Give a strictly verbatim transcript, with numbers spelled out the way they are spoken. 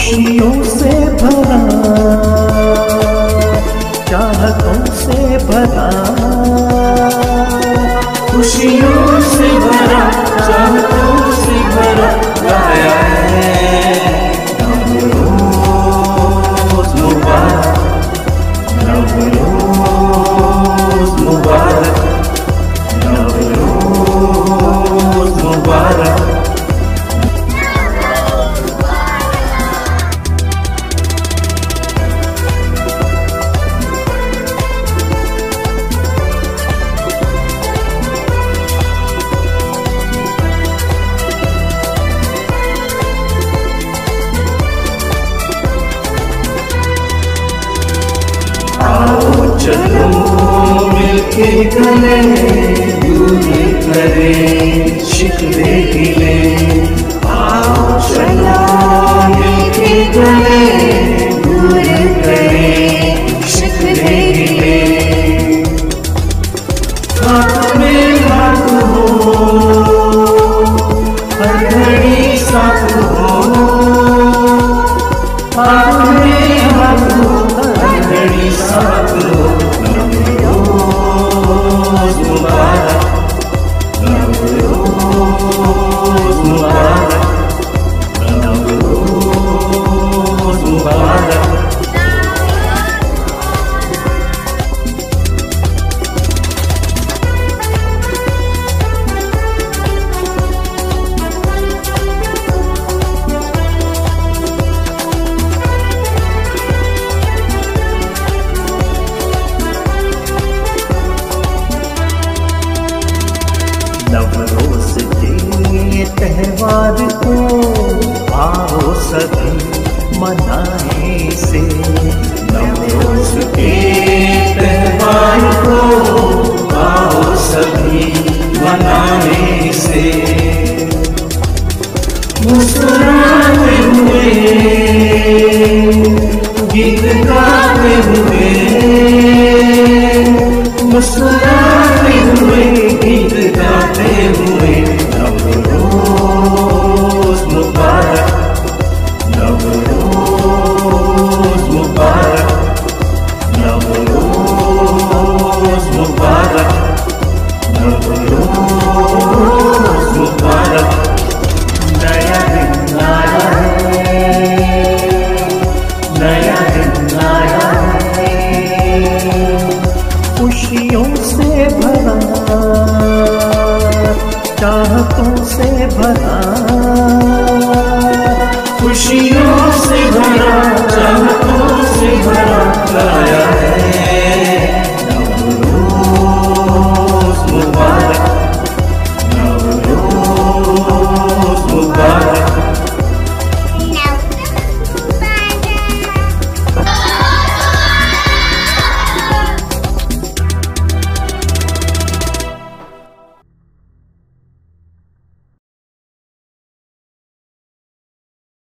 खुशियों से भरा, चाहतों से भरा, खुशियों से भरा, चाहतों से भरा लाया है नवरोज मुबारक, नवरोज मुबारक, नवरोज मुबारक। आओ चलो मिलके गले दूर करें शिकवे गिले, आओ चलो मिलके गले दूर करें शिकवे गिले। हाथ में हाथ हो हर घड़ी साथ हो, हाथ में हाथ हो हर घड़ी साथ हो। नवरोज मुबारक, नवरोज मुबारक, नवरोज मुबारक। नवरोज के त्योहार को आओ सभी मनाए से, नवरोज के त्योहार को आओ सभी मनाने से। मुस्कुराते हुए गीत गाते हुए, मुस्कुराते हुए गीत गाते हुए नवरोज मुबारक, नवरोज मुबारक, नवरोज मुबारक, नवरोज मुबारक। नया दिन आया है, नया दिन आया है, खुशियों से भरा, चाहतों से भरा, खुशियों से भरा,